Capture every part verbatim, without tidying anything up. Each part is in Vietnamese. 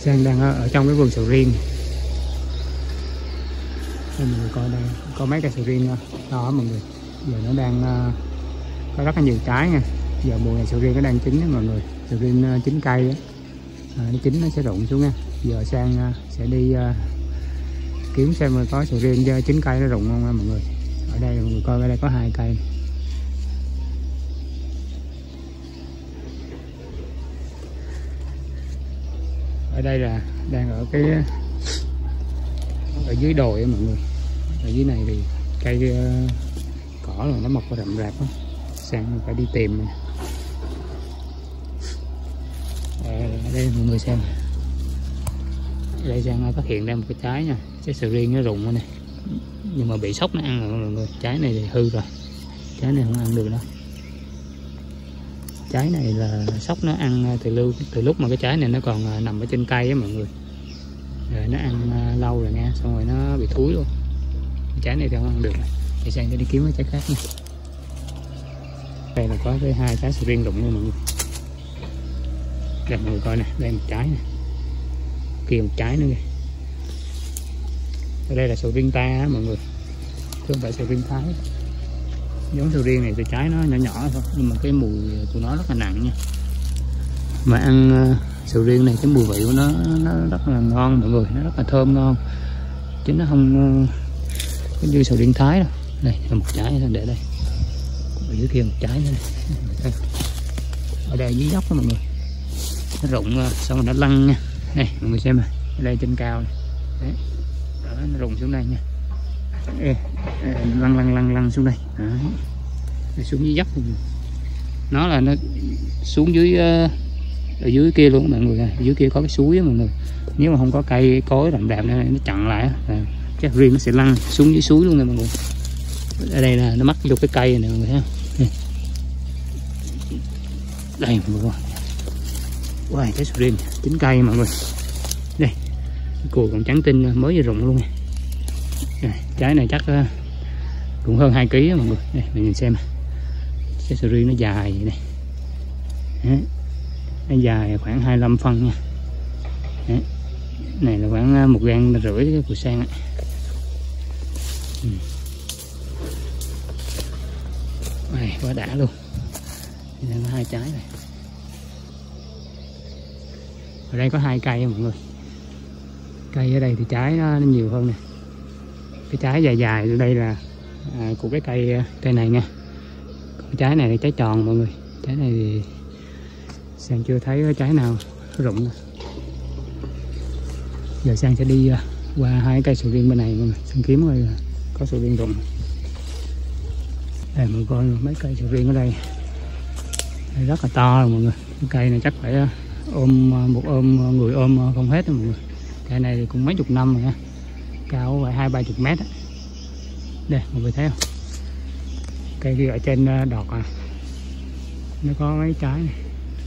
Sang đang ở, ở trong cái vườn sầu riêng. Đây mọi người coi đây, có mấy cây sầu riêng to mọi người. Giờ nó đang uh, có rất là nhiều trái nha. Giờ mùa này sầu riêng nó đang chín đó mọi người. Sầu riêng uh, chín cây á, à, nó chín nó sẽ rụng xuống nha. Giờ Sang uh, sẽ đi uh, kiếm xem có sầu riêng chín cây nó rụng không nha mọi người. Ở đây mọi người coi, ở đây có hai cây. Ở đây là đang ở cái ở dưới đồi á mọi người. Ở dưới này thì cây uh, cỏ rồi nó mọc vào rậm rạp á, Sang phải đi tìm. Ở đây mọi người xem, ở đây Sang phát hiện ra một cái trái nha, trái sầu riêng nó rụng rồi này, nhưng mà bị sốc nó ăn rồi mọi người. Trái này thì hư rồi, trái này không ăn được đâu. Trái này là sốc nó ăn từ lưu từ lúc mà cái trái này nó còn nằm ở trên cây á mọi người. Rồi nó ăn lâu rồi nha, xong rồi nó bị thúi luôn. Trái này thì không ăn được. Thì Sang sẽ đi kiếm cái trái khác nha. Đây là có cái hai trái sầu riêng rụng luôn mọi người. Đây mọi người coi nè, đây một trái nè, kia một trái nữa kìa. Ở đây là sầu riêng ta á mọi người, chứ không phải sầu riêng Thái. Giống sầu riêng này thì trái nó nhỏ nhỏ thôi, nhưng mà cái mùi của nó rất là nặng nha. Mà ăn uh, sầu riêng này cái mùi vị của nó nó rất là ngon mọi người, nó rất là thơm ngon, chứ nó không uh, như sầu riêng Thái đâu. Đây là một trái thôi, để đây. Ở dưới kia một trái nữa này. Ở đây dưới dốc đó mọi người, nó rụng uh, xong rồi nó lăn nha. Đây mọi người xem này, ở đây trên cao này. Đấy. Đó, nó rụng xuống đây nha. Ê, lăn lăn lăn lăn xuống đây. Đó. Nó xuống dưới dốc. Nó là nó xuống dưới uh, ở dưới kia luôn mọi người. Ở dưới kia có cái suối đó, mọi người. Nếu mà không có cây cối rậm rạp này nó chặn lại là chắc riêng nó sẽ lăn xuống dưới suối luôn nè mọi người. Ở đây là nó mắc vô cái cây này mọi người thấy không? Đây, đây mọi người. Wow, cái sầu riêng chín cây mọi người. Đây, cùi còn trắng tinh mới vừa rụng luôn nè. Đây, trái này chắc uh, cũng hơn hai ký đó mọi người. Đây mình nhìn xem, cái sầu riêng nó dài vậy này. Đấy. Nó dài khoảng hai mươi lăm phân nha. Đấy. Này là khoảng một gang rưỡi của Sang ấy. Ừ. Đây, quá đã luôn. Đây có hai trái này. Ở đây có hai cây mọi người. Cây ở đây thì trái nó, nó nhiều hơn nè. Cái trái dài dài ở đây là à, của cái cây cây này nha. Cái trái này là trái tròn mọi người. Trái này thì Sang chưa thấy cái trái nào rụng. Giờ Sang sẽ đi uh, qua hai cây sầu riêng bên này mọi người, Sang kiếm coi có sầu riêng rụng. Đây mọi người coi mấy cây sầu riêng ở đây, đây rất là to rồi mọi người. Cái cây này chắc phải uh, ôm uh, một ôm người ôm uh, không hết rồi mọi người. Cây này thì cũng mấy chục năm rồi nha, cao phải hai ba chục mét á. Đây mọi người thấy không, cây kia ở trên uh, đọt à, nó có mấy trái này.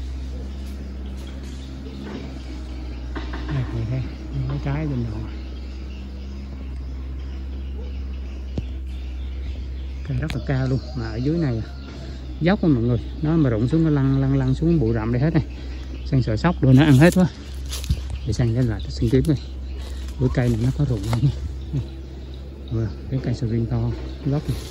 Đây mọi người thấy mấy trái trên đọt. Cây rất là cao luôn, mà ở dưới này dốc á mọi người, nó mà rụng xuống nó lăn lăn lăn xuống bụi rậm đây hết này. Sang sợ sóc rồi nó ăn hết quá. Để Sang lên lại xin kiếm đây. Bữa cây này nó có rụng nha. Rồi, cái cây sầu riêng to gốc này.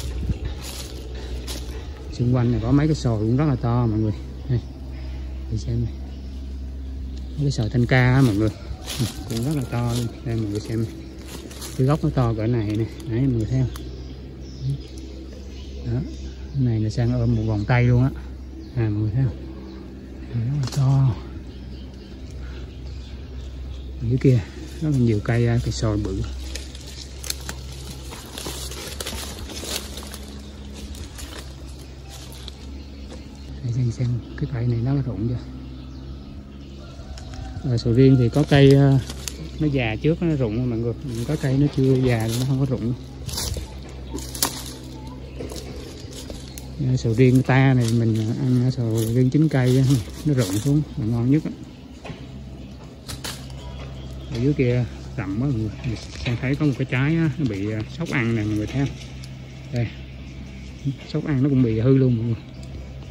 Xung quanh này có mấy cái sồi cũng rất là to mọi người. Đây, để xem này. Cái sồi thanh ca á mọi người, cũng rất là to luôn. Đây mọi người xem này. Cái gốc nó to cỡ này nè, đấy mọi người thấy không? Đó, cái này là Sang ôm một vòng tay luôn á. À mọi người thấy không? Rất là to. Ở dưới kia rất là nhiều cây cây sồi bự. Để xem xem cái cây này nó rụng chưa. Rồi sầu riêng thì có cây nó già trước nó rụng mọi người, có cây nó chưa già nó không có rụng. Sầu riêng ta này mình ăn sầu riêng chín cây nó rụng xuống là ngon nhất đó. Ở dưới kia rậm quá mọi người, Sang thấy có một cái trái nó bị sóc ăn nè mọi người thấy không? Đây, sóc ăn nó cũng bị hư luôn mọi người.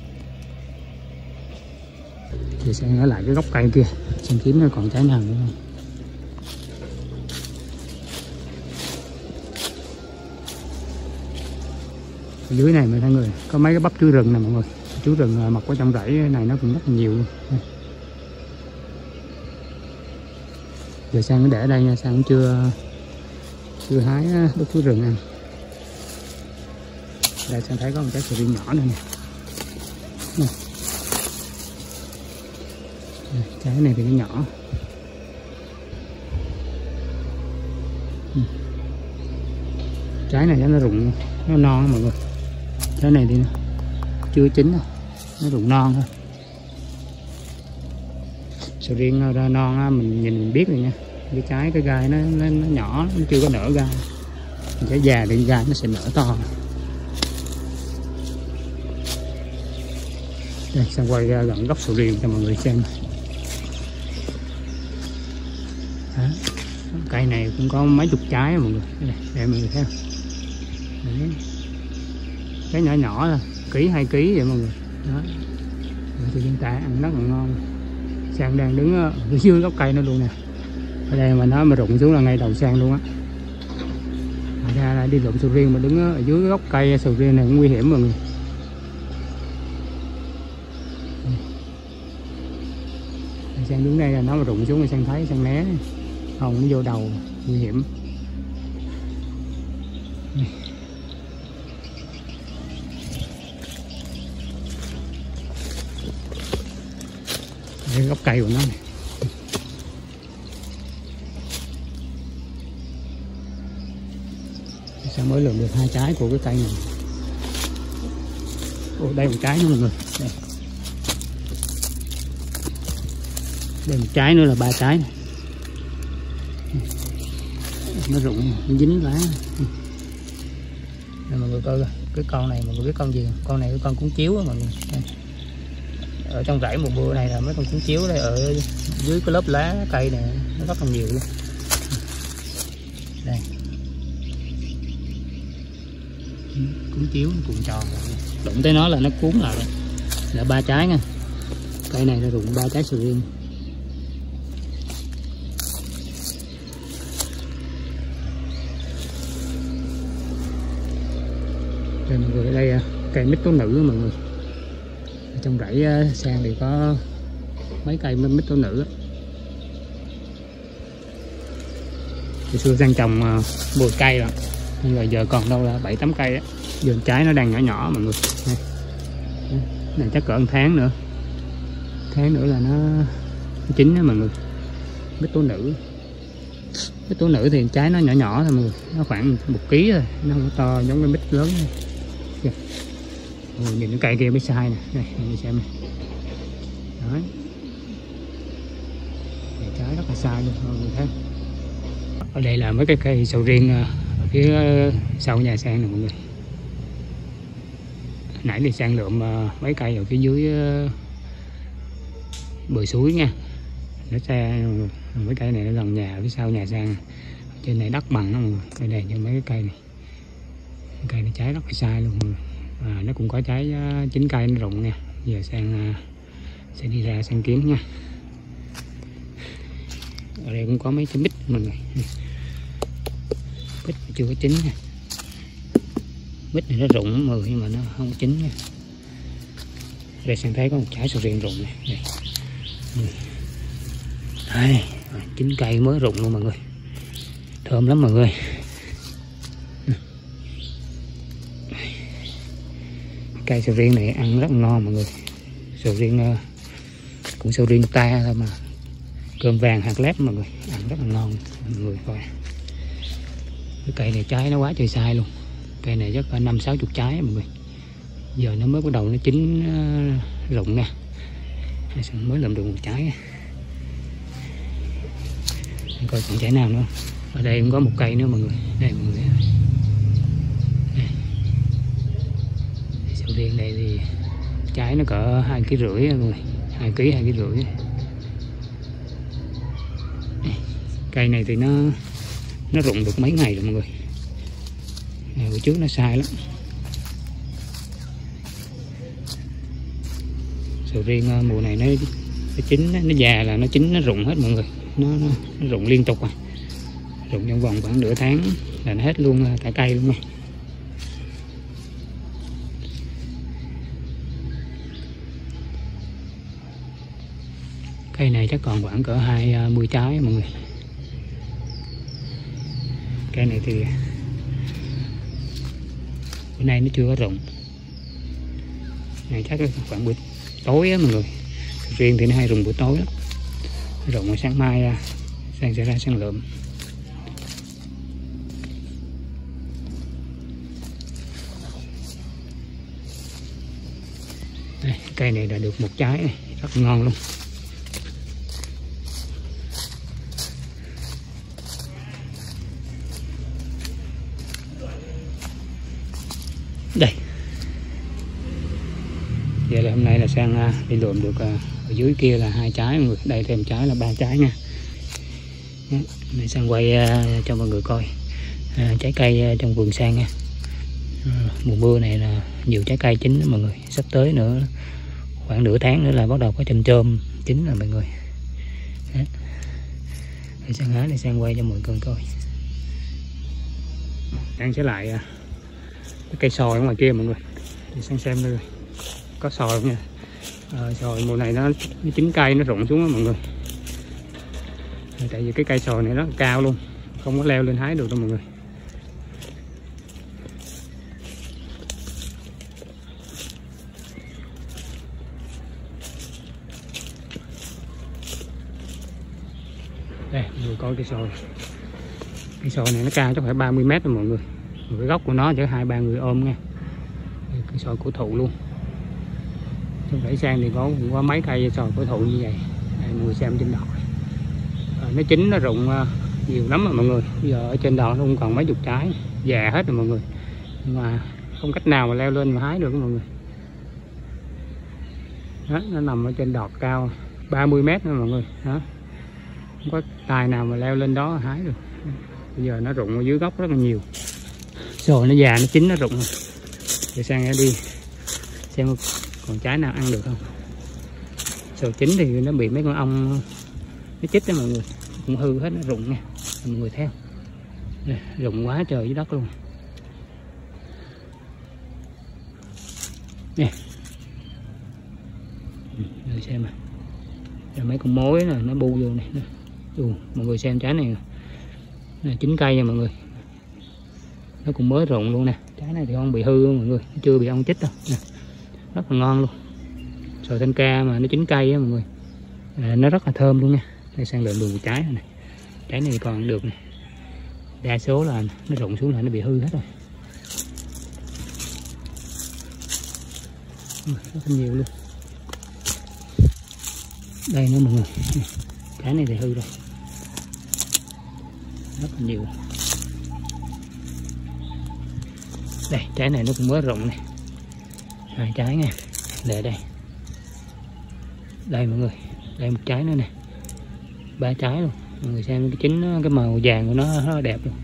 Thì Sang ở lại cái gốc cây kia, Sang kiếm nó còn trái nào nữa không. Dưới này mọi người có mấy cái bắp chuối rừng nè mọi người, chuối rừng mọc ở trong rẫy này nó cũng rất là nhiều luôn. Giờ Sang nó để ở đây nha, Sang cũng chưa chưa hái bắp chuối rừng ăn. Đây Sang thấy có một trái sầu riêng nhỏ nữa nè. Nè. Trái này thì nó nhỏ. Trái này nó rụng, nó non mọi người. Trái này thì nó chưa chín đâu, nó rụng non thôi. Sầu riêng ra non á, mình nhìn mình biết rồi nha. Cái trái cái gai nó, nó, nó nhỏ, nó chưa có nở gai. Trái già thì gai nó sẽ nở to. Đây, Sang quay ra gần gốc sầu riêng cho mọi người xem. Đó. Cây này cũng có mấy chục trái mọi người. Đây, để mọi người thấy không? Đấy. Cái nhỏ nhỏ thôi, ký hai ký vậy mọi người. Đó. Thì hiện tại ăn rất là ngon. Sang đang đứng ở dưới gốc cây nó luôn nè. Ở đây mà nó mà rụng xuống là ngay đầu Sang luôn á. Ra là đi lượm sầu riêng mà đứng ở dưới gốc cây sầu riêng này cũng nguy hiểm mọi người. Sang đứng đây là nó mà rụng xuống thì Sang thấy Sang né, không nó vô đầu nguy hiểm. Đây gốc cây của nó này. Sang mới lượm được hai trái của cái cây này. Ồ, đây một trái nữa mọi người. Đây. Đây một trái nữa là ba trái này. Nó rụng, nó dính lá. Đây mọi người coi cái con này mọi người biết con gì không? Con này cái con cuốn chiếu á mọi người. Đây. Ở trong rẫy một bữa này là mấy con cuốn chiếu đây, ở dưới cái lớp lá cây này nó rất là nhiều luôn. Đây. Cuốn chiếu cuộn tròn, đụng tới nó là nó cuốn lại. Là ba trái nha. Cây này là rụng ba trái sầu riêng. Đây mọi người, ở đây cây mít tố nữ mọi người. Ở trong rẫy Sang thì có mấy cây mít tố nữ. Hồi xưa Sang trồng mười cây rồi, nhưng mà giờ còn đâu là bảy tám cây á. Giờ trái nó đang nhỏ nhỏ mọi người. Đây. Này chắc cỡ một tháng nữa, tháng nữa là nó chín đó mọi người. Mít tố nữ, mít tố nữ thì trái nó nhỏ nhỏ thôi mọi người, nó khoảng một ký thôi, nó không có to giống cái mít lớn này. Ồ, nhìn cái cây kia mới sai nè, đây mình xem này. Đấy. Đây, trái rất là sai luôn mọi người thấy. Ở đây là mấy cái cây sầu riêng ở phía sau nhà Sang nè mọi người. Nãy thì Sang lượm mấy cây ở phía dưới bờ suối nha. Nó xa mấy cây này nó gần nhà, phía sau nhà Sang. Trên này đất bằng đó mọi người. Đây đây cho mấy cái cây này. Cây này trái rất là sai luôn mọi người. À, nó cũng có trái chín cây nó rụng nha. Giờ Sang sẽ đi ra Sang kiếm nha. Ở đây cũng có mấy cái mít mọi người. Mít chưa có chín nha. Mít này nó rụng mọi người, nhưng mà nó không có chín nha. Đây Sang thấy có một trái sầu riêng rụng này. Đây. Đây, chín cây mới rụng luôn mọi người. Thơm lắm mọi người. Cây sầu riêng này ăn rất ngon mọi người. Sầu riêng cũng sầu riêng ta thôi mà. Cơm vàng hạt lép mọi người, ăn rất là ngon mọi người coi. Cái cây này trái nó quá trời sai luôn. Cây này chắc là năm sáu chục trái mọi người. Giờ nó mới bắt đầu nó chín uh, rụng nha. Mới làm được một trái. Coi còn trái nào nữa. Ở đây cũng có một cây nữa mọi người. Đây mọi người. Đây. Sầu riêng đây thì trái nó cỡ hai ký rưỡi mọi người. Hai ký hai ký rưỡi. Cây này thì nó nó rụng được mấy ngày rồi mọi người. Này, bữa trước nó sai lắm. Sầu riêng mùa này nó, nó chín, nó già là nó chín, nó rụng hết mọi người. Nó, nó, nó rụng liên tục à. Rụng trong vòng khoảng nửa tháng là nó hết luôn cả cây luôn nha. Cây này chắc còn khoảng cỡ hai mươi trái mọi người. Cây này thì bữa nay nó chưa có rụng. Này chắc khoảng buổi tối á mọi người. Riêng thì nó hay rụng buổi tối lắm. Rụng sáng mai sang sẽ ra sang lượm. Đây, cây này đã được một trái này, rất ngon luôn. Đây. Vậy là hôm nay là sang đi lượm được ở dưới kia là hai trái mọi người, đây thêm trái là ba trái nha. Này sang quay cho mọi người coi trái cây trong vườn sang nha. Mùa mưa này là nhiều trái cây chín đó mọi người, sắp tới nữa khoảng nửa tháng nữa là bắt đầu có chôm chôm chín rồi mọi người. Để sang hái để sang quay cho mọi người coi. Đang sẽ lại cái cây sòi ở ngoài kia mọi người, để sang xem đây có sòi không nha. À, sòi mùa này nó, nó chín cây nó rụng xuống đó mọi người. Tại vì cái cây sòi này rất là cao luôn, không có leo lên hái được đâu mọi người. Đây, mọi người coi cây sòi. Cây sòi này nó cao chắc phải ba mươi mét rồi mọi người. Một cái gốc của nó chở hai ba người ôm nha. Đây, cây sòi cổ thụ luôn. Trong rẫy sang thì có cũng có mấy cây sòi cổ thụ như vậy. Đây, mọi người xem trên đọt. À, nó chín nó rụng uh, nhiều lắm rồi mọi người. Bây giờ ở trên đọt nó cũng còn mấy chục trái, già hết rồi mọi người. Nhưng mà không cách nào mà leo lên mà hái được đó mọi người. Đó, nó nằm ở trên đọt cao ba mươi mét nữa mọi người. Đó. Không có tài nào mà leo lên đó hái được. Bây giờ nó rụng ở dưới gốc rất là nhiều. Rồi nó già nó chín nó rụng rồi. Để sang đi xem còn trái nào ăn được không. Sầu chín thì nó bị mấy con ong nó chích đó mọi người, cũng hư hết, nó rụng nha mọi người theo. Đây, rụng quá trời dưới đất luôn nè. Rồi xem mà rồi mấy con mối này nó bu vô này. Ù, mọi người xem trái này nè, chín cây nha mọi người, nó cũng mới rụng luôn nè. Trái này thì không bị hư mọi người, chưa bị ong chích đâu nè, rất là ngon luôn. Sòi thanh ca mà nó chín cây á mọi người, à, nó rất là thơm luôn nha. Đây sang lượm được một trái này, trái này còn được này, đa số là nó rụng xuống là nó bị hư hết rồi. Rất là nhiều luôn. Đây nữa mọi người, trái này thì hư rồi, rất là nhiều. Đây trái này nó cũng mới rụng này, hai trái nha. Để đây, đây mọi người, đây một trái nữa nè, ba trái luôn. Mọi người xem cái chín nó, cái màu vàng của nó rất là đẹp luôn.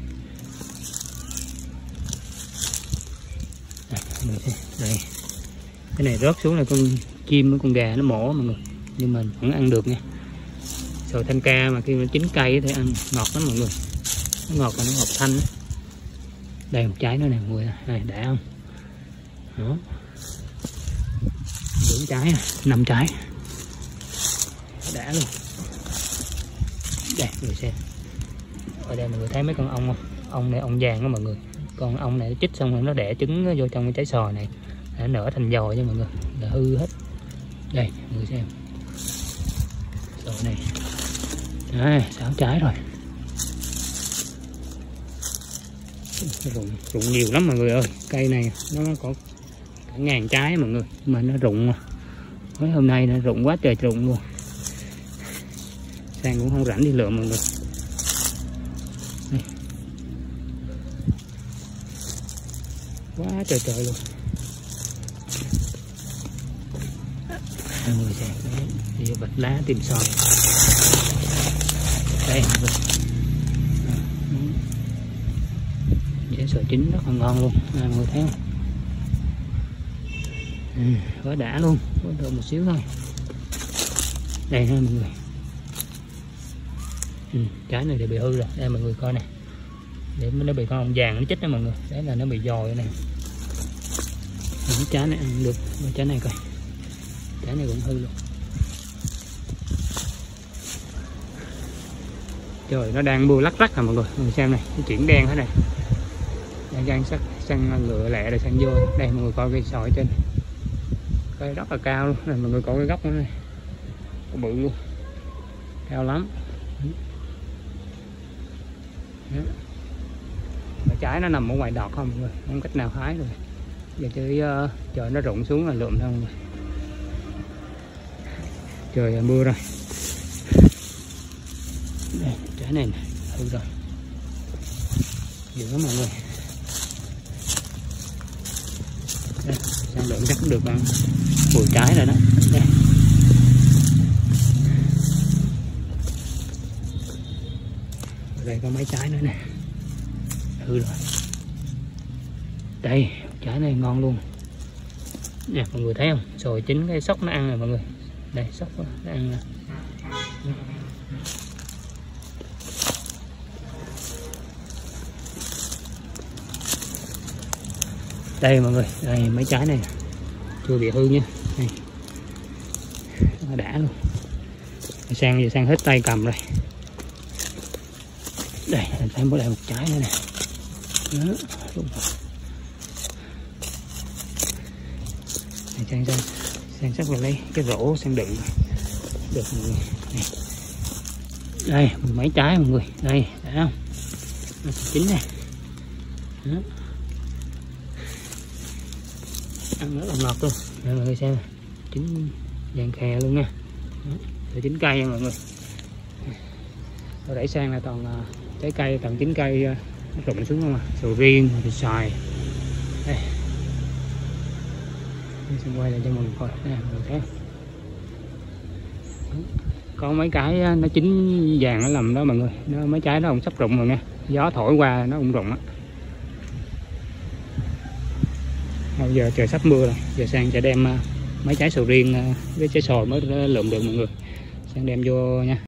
Đây, mọi người xem. Đây, cái này rớt xuống là con chim với con gà nó mổ mọi người, nhưng mình vẫn ăn được nha. Sòi thanh ca mà khi nó chín cây thì ăn ngọt lắm mọi người, nó ngọt và nó ngọt thanh đó. Đây một trái nữa nè mọi người, đây đã không? Đó, bốn trái, năm trái, đã luôn. Đây mọi người xem, ở đây mọi người thấy mấy con ong không? Ong này ong vàng đó mọi người, con ong này nó chích xong rồi nó đẻ trứng vô trong cái trái sòi này, nó nở thành giò cho mọi người, là hư hết. Đây mọi người xem, sòi này, đây sáu trái rồi. Rụng, rụng nhiều lắm mọi người ơi, cây này nó có cả ngàn trái mọi người, mà nó rụng mấy hôm nay nó rụng quá trời rụng luôn. Sang cũng không rảnh đi lượm mọi người. Đây. Quá trời trời luôn. Mọi người xem, đây bạch lá tìm sòi. Đây mọi người, trái sòi chín rất là ngon luôn, à, mọi người thấy không? Ừ, quá đã luôn, có đợi một xíu thôi. Đây ha mọi người. Ừ, trái này thì bị hư rồi, đây mọi người coi nè, để nó bị con ong vàng nó chích đó mọi người, đấy là nó bị dòi này. Cái trái này ăn được, trái này coi, trái này cũng hư luôn. Trời nó đang mưa lắc rắc à mọi người, mọi người xem này, cái chuyển đen thế này. Đang đang sắc xăng ngựa lẹ rồi xăng vô. Đây mọi người coi cây sỏi trên. Cây rất là cao luôn, này mọi người coi cái gốc nó này. Có bự luôn. Cao lắm. Đó. Mà trái nó nằm ở ngoài đọt không mọi người, không cách nào hái rồi. Giờ trời, uh, trời nó rụng xuống là lượm thôi mọi người. Trời mưa rồi. Đây, trái này nè, hư rồi. Dữ lắm mọi người. Đây, sang lượng chắc cũng được uh, mười trái rồi đó. Đây. Ở đây có mấy trái nữa nè. Hư rồi. Đây, trái này ngon luôn. Nè mọi người thấy không? Rồi chính cái sóc nó ăn rồi mọi người. Đây sóc nó ăn nè. Đây mọi người, đây mấy trái này chưa bị hư nha. Đây. Nó đã luôn. Sang giờ sang hết tay cầm rồi. Đây, mình thấy bữa đây một trái nữa nè. Đó, đúng rồi. Này, sang sang sang sắc vào lấy cái rổ sang đựng được mọi người. Này. Đây mười mấy trái mọi người, đây thấy không, nó chín này. Đó. Ăn rất là ngọt luôn. Đây mọi người xem này, chín vàng khè luôn nha. Rồi chín cây nha mọi người. Rồi đẩy sang là toàn uh, trái cây, toàn chín cây uh, nó rụng xuống không à, sầu riêng thì xoài. Đây xin quay lại cho mọi người coi nè, mọi người thấy không? Có mấy cái nó chín vàng nó nằm đó mọi người, nó mấy trái nó cũng sắp rụng rồi nha, gió thổi qua nó cũng rụng á. Bây giờ trời sắp mưa rồi, giờ sang sẽ đem uh, mấy trái sầu riêng uh, với trái xoài mới lượm được mọi người, sang đem vô nha.